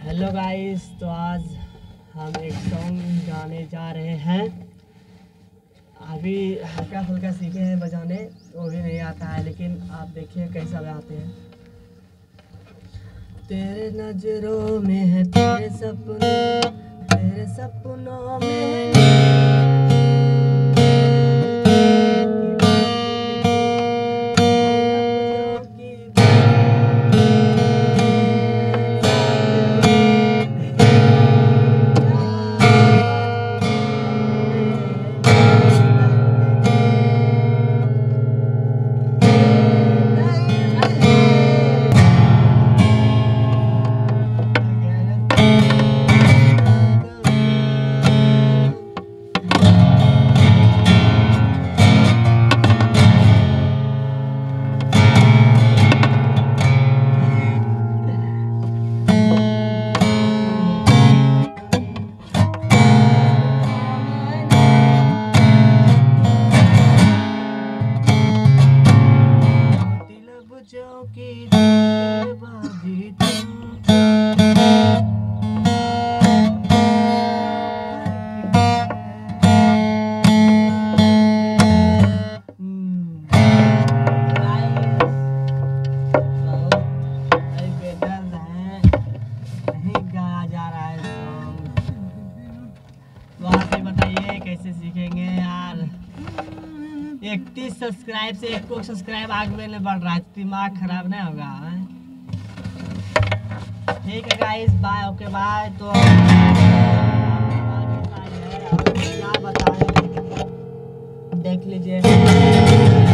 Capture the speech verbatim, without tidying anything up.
Hello guys, तो आज हम एक सॉन्ग गाने जा रहे हैं। अभी हल्का फुल्का सीखे हैं बजाने, वो भी नहीं आता है, लेकिन आप देखिए कैसा बजाते हैं। तेरे नजरों में है तेरे सपने, तेरे सपनों में है जो की बाजी बताइए कैसे सीखेंगे यार। इकतीस सब्सक्राइब से एक को सब्सक्राइब आगे में बढ़ रहा है, दिमाग खराब नहीं होगा। ठीक है गाइस, बाय, ओके बाय। तो क्या बताएं, देख लीजिए।